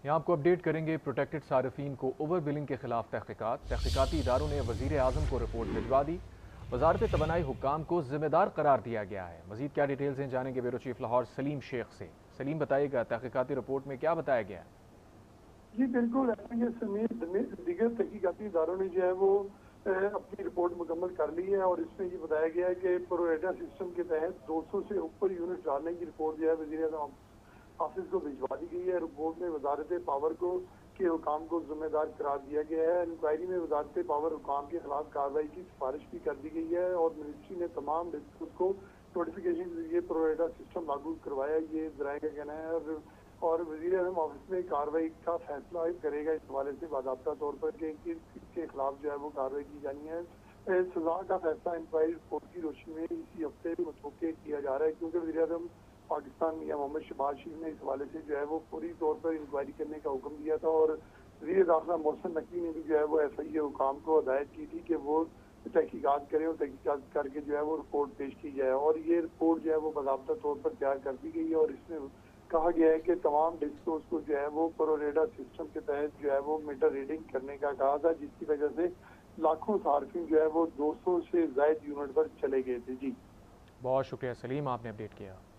यहाँ आपको अपडेट करेंगे। प्रोटेक्टेड सार्फिन को ओवर बिलिंग के खिलाफ तहकीकाती इदारों ने वजीर आजम को रिपोर्ट भिजवा दी। वजारत तवानाई हुक्काम को जिम्मेदार करार दिया गया है। मजीद क्या डिटेल्स हैं जानेंगे ब्यूरो चीफ लाहौर सलीम शेख से। सलीम बताइएगा, तहकीकाती रिपोर्ट में क्या बताया गया है? जी बिल्कुल, एफआईए समेत दीगर तहकीकाती इदारों ने जो है वो अपनी रिपोर्ट मुकम्मल कर ली है और इसमें ये बताया गया है कि प्रोरेटा सिस्टम के तहत 200 से ऊपर यूनिट डालने की रिपोर्ट जो है वज़ीर आज़म ऑफिस को भिजवा दी गई है। रिपोर्ट में वजारत पावर को के हुकाम को जिम्मेदार करार दिया गया है। इंक्वायरी में वजारत पावर हुकाम के खिलाफ कार्रवाई की सिफारिश भी कर दी गई है और मिनिस्ट्री ने तमाम डिस्ट्रिक्ट को नोटिफिकेशन के जरिए प्रोरेटा सिस्टम लागू करवाया, ये जराए का कहना है। और वज़ीर आज़म ऑफिस में कार्रवाई का फैसला करेगा इस हवाले से बाकायदा तौर पर कि किसके खिलाफ जो है वो कार्रवाई की जानी है। सजा का फैसला इंक्वायरी रिपोर्ट की रोशनी में इसी हफ्ते मुतवक्किल किया जा रहा है, क्योंकि वज़ीर आज़म पाकिस्तान मियां मोहम्मद शहबाज शरीफ ने इस हवाले से जो है वो पूरी तौर पर इंक्वायरी करने का हुक्म दिया था और वज़ीर दाखिला मोहसिन नकवी ने भी जो है वो एफआईए हुकाम को हदायत की थी कि वो तहकीकात करें और तहकीकात करके जो है वो रिपोर्ट पेश की जाए। और ये रिपोर्ट जो है वो बाकायदा तौर पर तैयार कर दी गई है और इसमें कहा गया है कि तमाम डिस्कोस को जो है वो प्रोरेटा सिस्टम के तहत जो है वो मीटर रीडिंग करने का कहा था, जिसकी वजह से लाखों सार्फिन जो है वो 200 से ज्यादा यूनिट पर चले गए थे। जी बहुत शुक्रिया सलीम, आपने अपडेट किया।